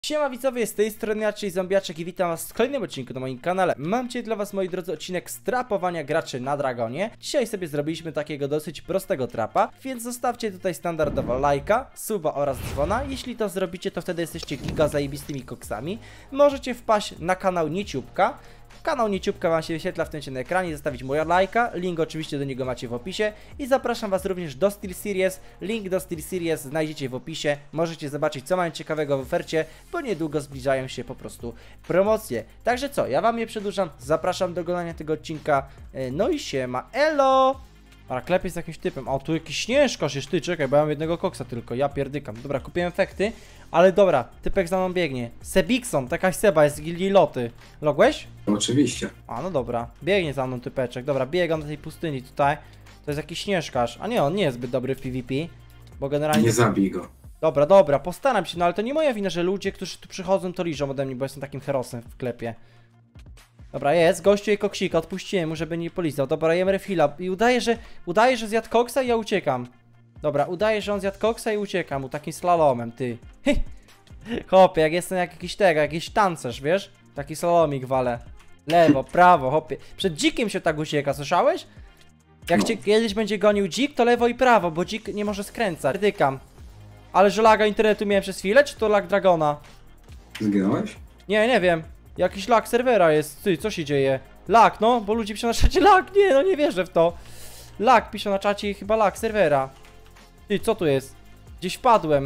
Siema widzowie, z tej strony ja, czyli Zombiaczek i witam was w kolejnym odcinku na moim kanale. Mam dzisiaj dla was, moi drodzy, odcinek strapowania graczy na Dragonie. Dzisiaj sobie zrobiliśmy takiego dosyć prostego trapa, więc zostawcie tutaj standardowo lajka, suba oraz dzwona. Jeśli to zrobicie, to wtedy jesteście giga zajebistymi koksami. Możecie wpaść na kanał Nieciubka. Kanał Nieciubka wam się wyświetla w tym na ekranie, zostawić moja lajka, link oczywiście do niego macie w opisie i zapraszam was również do SteelSeries, link do SteelSeries znajdziecie w opisie, możecie zobaczyć co mają ciekawego w ofercie, bo niedługo zbliżają się po prostu promocje. Także co, ja wam nie przedłużam, zapraszam do oglądania tego odcinka, no i siema, elo! Dobra, klepie z jakimś typem, o tu jakiś śnieżkarz jest, ty czekaj, bo ja mam jednego koksa tylko, ja pierdykam. Dobra, kupiłem efekty, ale dobra, typek za mną biegnie. Sebikson, taka Seba jest z gildii Loty. Logłeś? Oczywiście. A, no dobra, biegnie za mną typeczek, dobra, biegam do tej pustyni tutaj. To jest jakiś śnieżkarz, a nie, on nie jest zbyt dobry w PvP, bo generalnie... Nie zabij go. Dobra, dobra, postaram się, no ale to nie moja wina, że ludzie, którzy tu przychodzą, to liżą ode mnie, bo jestem takim herosem w klepie. Dobra, jest, gościu i koksika, odpuściłem mu, żeby nie polizał. Dobra, jem refila i udaje, że zjadł koksa i ja uciekam. Dobra, udaje, że on zjadł koksa i uciekam, takim slalomem, ty. Hopie, jak jestem jak jakiś tancerz, wiesz? Taki slalomik wale. Lewo, prawo, hopie. Przed dzikiem się tak ucieka, słyszałeś? Jak cię kiedyś będzie gonił dzik, to lewo i prawo, bo dzik nie może skręcać. Dykam. Ale że laga internetu miałem przez chwilę, czy to lag Dragona? Zginąłeś? Nie wiem. Jakiś lag serwera jest. Ty, co się dzieje? Lag, no, bo ludzie piszą na czacie lag. Nie, no nie wierzę w to. Lag piszą na czacie i chyba lag serwera. Ty, co tu jest? Gdzieś wpadłem.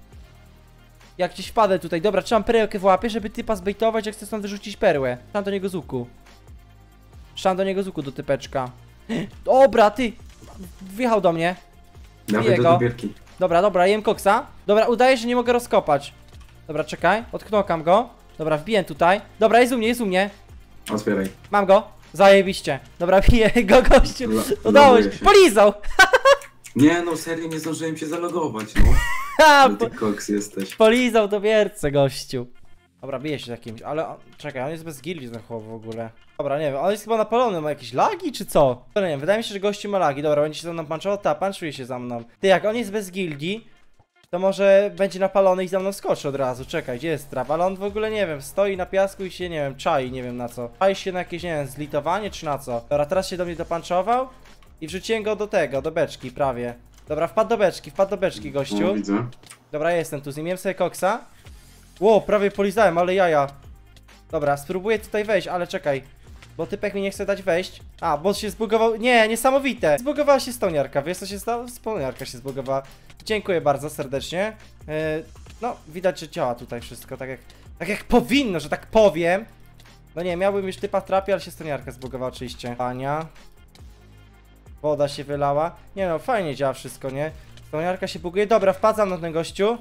Jak gdzieś wpadę tutaj. Dobra, trzymam perełkę w łapie, żeby typa zbejtować, jak chcę stąd wyrzucić perłę. Trzymam do niego z łuku. Trzymam do niego z łuku, do typeczka. Dobra, ty. Wjechał do mnie. Dawaj do dobierki. Dobra, jem koksa. Dobra, udaje, że nie mogę rozkopać. Dobra, czekaj, odknokam go. Dobra, wbiję tutaj. Dobra, jest u mnie. Otwieraj. Mam go. Zajebiście. Dobra, biję go, gościu. Udało się. Polizał. Nie no, serio nie zdążyłem się zalogować, no. Ha, Ty koks jesteś. polizał to wierce, gościu. Dobra, bije się z jakimś, ale czekaj, on jest bez gildii ten chłop w ogóle. Dobra, nie wiem, on jest chyba napalony, ma jakieś lagi czy co? No nie wiem, wydaje mi się, że gościu ma lagi. Dobra, będzie się za mną punchował, ta, punchuje się za mną. Ty, jak on jest bez gildii, to może będzie napalony i za mną skoczy od razu. Czekaj, gdzie jest trap? Ale on w ogóle, nie wiem, stoi na piasku i się, nie wiem, czai, nie wiem na co. Czai się na jakieś, nie wiem, zlitowanie czy na co. Dobra, teraz się do mnie dopunchował i wrzuciłem go do tego, do beczki prawie. Dobra, wpadł do beczki, gościu. No, widzę. Dobra, jestem tu, zjemiłem sobie koksa. Ło, prawie polizałem, ale jaja. Dobra, spróbuję tutaj wejść, ale czekaj. Bo typek mi nie chce dać wejść. A, bo się zbugował. Nie, niesamowite. Zbugowała się stoniarka. Wiesz co się stało? Stoniarka się zbugowała. Dziękuję bardzo serdecznie. No, widać, że działa tutaj wszystko tak jak powinno, że tak powiem. No nie, miałbym już typa w trapie, ale się stoniarka zbugowała oczywiście. Pania. Woda się wylała. Nie no, fajnie działa wszystko, nie? Stoniarka się buguje. Dobra, wpadzam na ten gościu.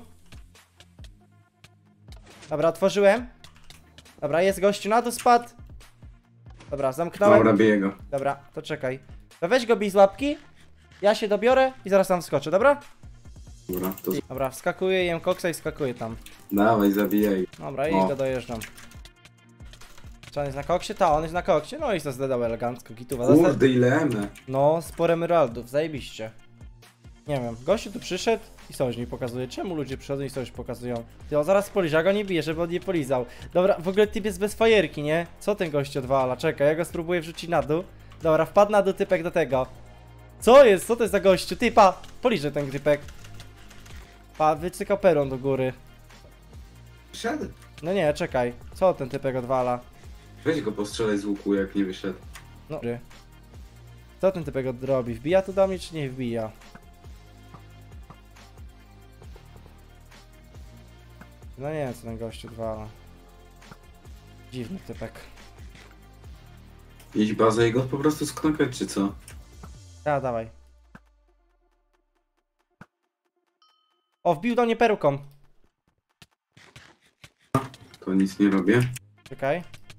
Dobra, otworzyłem. Dobra, jest gościu, na dół spadł. Dobra, zamknąłem. Dobra, biję go. Dobra, to czekaj. To weź go bij z łapki. Ja się dobiorę i zaraz tam wskoczę, dobra? Dobra, to... Dobra, wskakuję, jem koksa i skakuję tam. Dawaj, zabijaj. Dobra, i go dojeżdżam. Czy on jest na koksie? Ta, on jest na koksie. No i to zdedał elegancko, gituwa. Kurde, ile emy. No, sporo emeraldów, zajebiście. Nie wiem, gościu tu przyszedł i sojusz mi pokazuje. Czemu ludzie przychodzą i sojusz pokazują? Ty, o, zaraz poliżę, ja go nie biję, żeby on nie polizał. Dobra, w ogóle typ jest bez fajerki, nie? Co ten gość odwala? Czekaj, ja go spróbuję wrzucić na dół. Dobra, wpadł na dół typek do tego. Co jest? Co to jest za gościu? Ty, pa, poliżę ten typek. Pa, wycykał perą do góry. Wyszedł? No nie, czekaj. Co ten typek odwala? Weź go postrzelaj z łuku, jak nie wyszedł. No. Co ten typek robi? Wbija tu do mnie, czy nie wbija? No nie wiem, co ten gościu odwala. Dziwny typek. Iść bazę i go po prostu sknokać, czy co? A, dawaj. O, wbił do mnie peruką. To nic nie robię. Czekaj.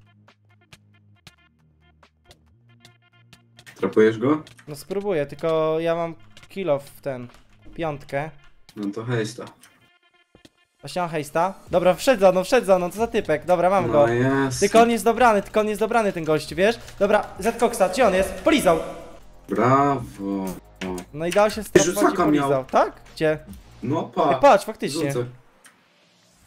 Trapujesz go? No spróbuję, tylko ja mam kilo w ten. Piątkę. No to hejsta. Właśnie mam hejsta. Dobra, wszedł za mną, co za typek. Dobra, mam go. No jest. Tylko on jest dobrany ten gość, wiesz? Dobra, Z-Koksa, gdzie on jest? Polizał! Brawo. No i dał się Rzucaka polizał, miał. tak? Gdzie? No Ej, pa. patrz, faktycznie. Rzucę.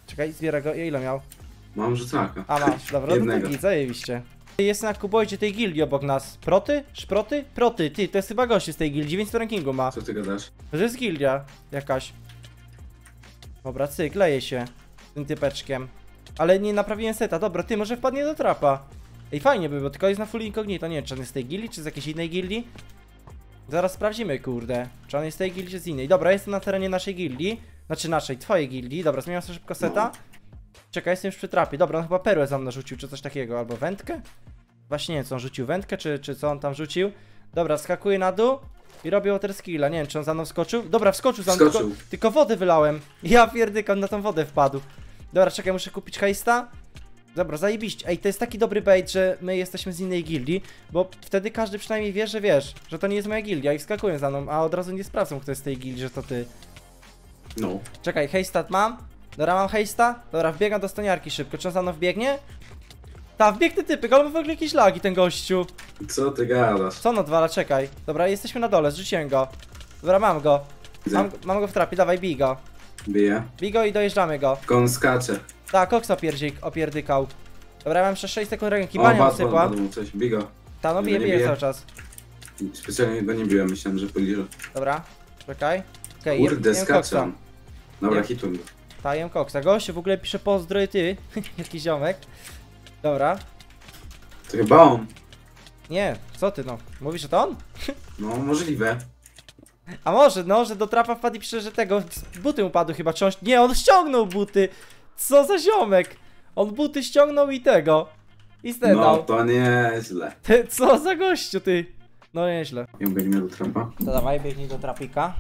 Czekaj, zbierę go. Ile miał? Mam rzucaka. A masz, dobra, no Jednego. to taki, zajebiście. Jest na kubojcie tej gildii obok nas. Proty? Szproty? Proty, ty, to jest chyba gościu z tej gildii, 900 rankingu ma. Co ty gadasz? To jest gildia jakaś. Dobra, cyk, leje się tym typeczkiem. Ale nie naprawiłem seta, dobra, ty, może wpadnie do trapa. Ej, fajnie by było, tylko jest na full incognito, nie wiem, czy on jest z tej gildii, czy z jakiejś innej gildii. Zaraz sprawdzimy, kurde, czy on jest z tej gildii, czy z innej. Dobra, jestem na terenie naszej gildii, znaczy naszej, twojej gildii, dobra, zmieniam sobie szybko seta. Czekaj, jestem już przy trapie, dobra, on chyba perłę za mną rzucił, czy coś takiego, albo wędkę? Właśnie nie wiem, co on rzucił, wędkę, czy co on tam rzucił. Dobra, skakuję na dół i robię water skilla, nie wiem, czy on za mną wskoczył. Dobra, wskoczył za mną, Wskoczył. tylko wodę wylałem. Ja pierdykam, na tą wodę wpadł. Dobra, czekaj, muszę kupić hejsta. Dobra, zajebiście. Ej, to jest taki dobry bait, że my jesteśmy z innej gildii, bo wtedy każdy przynajmniej wie, że wiesz, że to nie jest moja gildia i wskakują za mną, a od razu nie sprawdzą, kto jest z tej gildii, że to ty. No. Czekaj, hejstat mam? Dobra, mam hejsta. Dobra, wbiegam do stoniarki szybko. Czy on za mną wbiegnie? Ta, wbiegnie typy, ale ma w ogóle jakieś lagi ten gościu. Co ty gadasz? Co on odwala? Czekaj. Dobra, jesteśmy na dole, zrzuciłem go. Dobra, mam go. Widzę. Mam go w trapie, dawaj, bij go. Bije. Bij go i dojeżdżamy go. Tylko on skacze. Tak, koksa opierdykał. Dobra, ja mam jeszcze 6 sekund ręki, O, bania mu padł sypła. mu coś. Bij go. Ta, no Nie, bije, nie bije bije. cały czas. Specjalnie go nie biłem, myślałem, że poliżę. Dobra, czekaj. Okej, Kurde, jem skacze koksa. on. Dobra, Nie. hituj go. Ta, jem koksa. Gościu w ogóle pisze pozdro i ty. Jaki ziomek. Dobra. To chyba on. Nie, co ty no? Mówisz, że to on? No, możliwe. A może, no, że do trapa wpadł i pisze, że tego buty mu padły chyba, czy on... Nie, on ściągnął buty! Co za ziomek! On buty ściągnął i tego. I No, zdedał. to nieźle. Ty, co za gościu, ty? No nieźle. Ja biegnę do trapa. To dawaj, biegnij do trapika.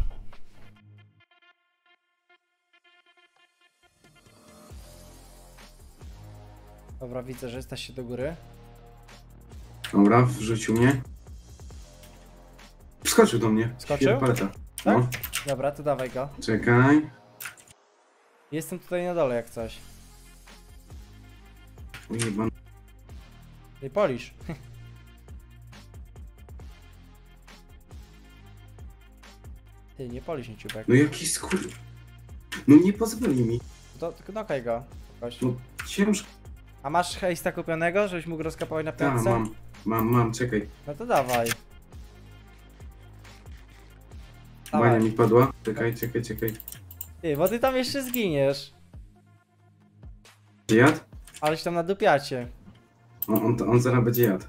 Dobra, widzę, że jesteście do góry. Dobra, wrzucił mnie. Wskoczył do mnie. Skoczył? Paleta. Tak? No, Dobra, to dawaj go. czekaj. Jestem tutaj na dole jak coś. Ujebany. Nie polisz. Ty, nie polisz nieciubek. No jaki skur... No nie pozwoli mi. To knokaj go. Gość. No ciężko. A masz hejsta kupionego, żebyś mógł rozkapować na Tak, piątce? mam, czekaj. No to dawaj. Bania Dawaj. mi padła. Czekaj. Ty, bo ty tam jeszcze zginiesz. Jadł? Aleś tam nadupiacie. On zaraz będzie jadł.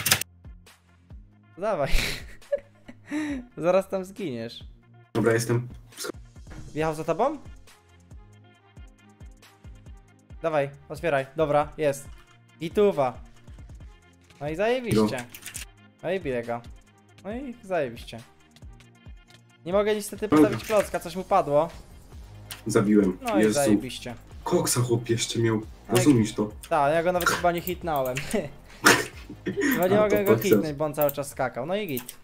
Dawaj. Zaraz tam zginiesz. Dobra, jestem. Wjechał za tobą? Dawaj, otwieraj. Dobra, jest. Gituwa. No i zajebiście. No i biega. No i zajebiście. Nie mogę niestety postawić klocka, coś mu padło. Zabiłem. No i Jezu. zajebiście. Koksa chłop jeszcze miał. No i- Rozumiesz to? Tak, ja go nawet chyba nie hitnąłem. Chyba nie A, mogę to go chcesz. hitnąć, bo on cały czas skakał. No i git.